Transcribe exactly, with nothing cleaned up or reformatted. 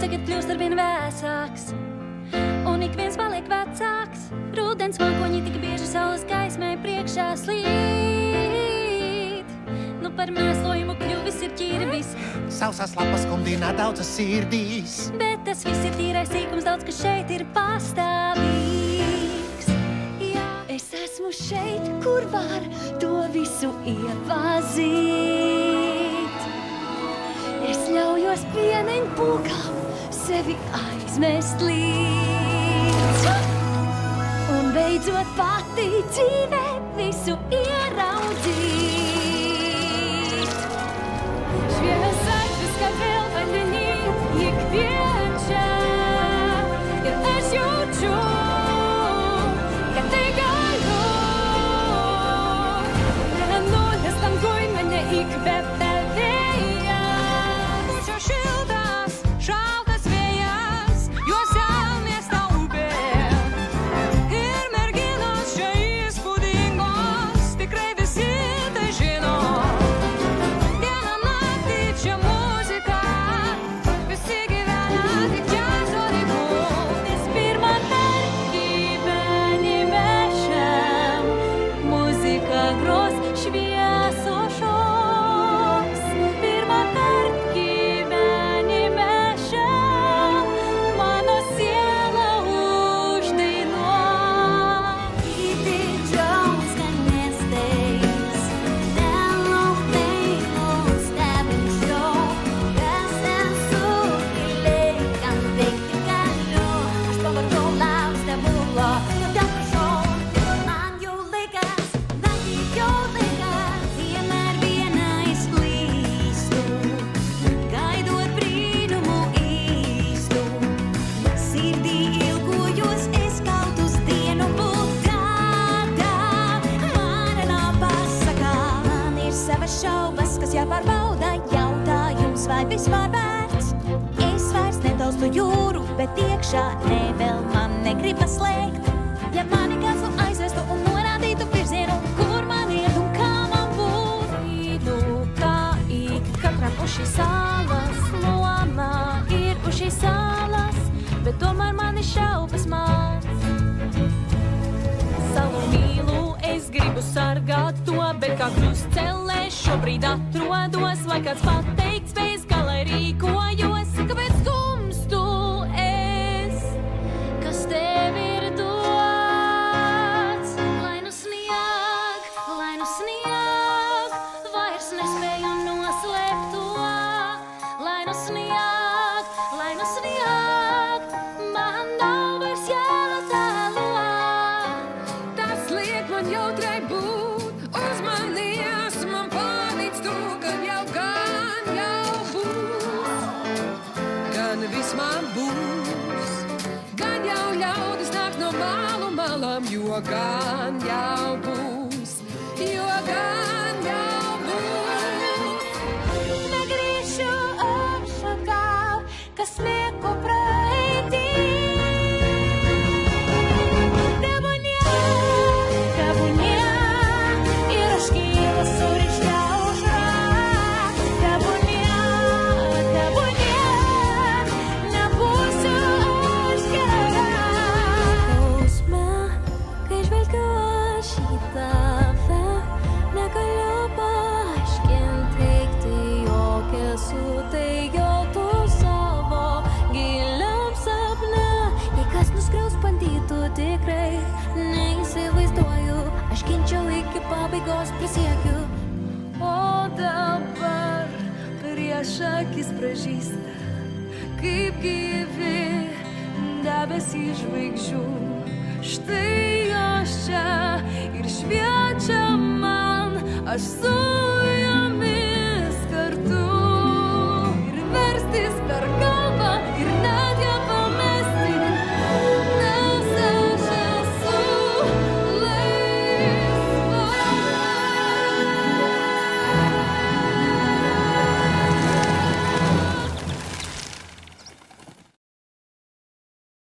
tagad kļūst arvien vēsāks, un ik viens paliek vecāks. Rudens mākoņi tik bieži saules gaismai priekšā slīd. Nu par mēslojumu kļuvis ir ķirbis. Sausās lapas kumdīnā daudzas sirdīs. Bet tas viss ir tīrais sīkums, daudz, kas šeit ir pastāvīgs. Jā, es esmu šeit, kur var to visu iepazīt. Es ļaujos pieneņu pulkām sevi aizmest līdz. Un beidzot pati dzīvē visu ieraudzīt. Šviesas, kad vēl vandenī ikvienčā, ja es jūču, ka te gāju. Nenoļas tam guj mane ik bepelējā. Pučo šiltās, šaltas vējas, jo selmies tā upē. Ir merginos čia įspūdingos, tikrai visi tai žino. Dieną naktį čia muzika, visi gyvena tik džiazo ritmu. Nes pirmąkart gyvenime šiam muzika gros švieso šoks. Pirmąkart gyvenime šiam mano siela uždainuos. Įdidžiaus skanėstais, nelautai nustebinčiau, kas esu giliai, kam veikti galiu. Aš pavargau lauk stebuklo, todėl prašau, man jau laikas, naktį jau laikas, viena ar viena išslystų, gaidot brīnumu īstu. Sirdī ilgojos es kautus dienu būt tādā, mana nav pasakā. Man ir savas šaubas, kas jāpārbauda, jautājums vai vispār vērts. Es vairs netaustu jūru, bet iekšā ne vēl man negribas slēgt. Ja mani kāds nu aizvestu un norādītu virzienu, kur man iet un kā man būt. Rīdu, kā ik katram uz šīs salas, loma ir uz šīs salas, bet tomēr mani šaubas maz. Salu mīlu, es gribu sargāt to, bet kā krustcelē šobrīd atrodos, vai kāds pateikt spējas, kā lai rīkojos, kāpēc skumstu es, kas tev ir dots. Lai nu snieg, lai nu snieg, vairs nespēju noslēpt to. Lai nu snieg, lai nu snieg, man nav vairs jātēlo. Tas liek man jautrai būt, uzmanies, man palīdz tu, gan jau, gan jau būs. Gan viss man būs, gan jau ļaudis nāk no malu malām, jo gan jau būs, jo gan jau būs. Negrīšu apšakā, kas lieku praeitī. Debuņā, debuņā, ir škīla surišķā užrā. Debuņā, debuņā, nebūsiu užgerā. Skausmā, kai žvelgiu aš į tave, negaliu paaiškint, teikti, jog esu tai jau tu savo giliam sapne. Jei kas nuskriaus bandytų, tikrai neįsivaizduoju, aš ginčiau iki pabaigos prisiekiu. O dabar prieš akis pražįsta, kaip gyvi debesys žvaigždžių. Štai jos čia ir šviečia man, aš su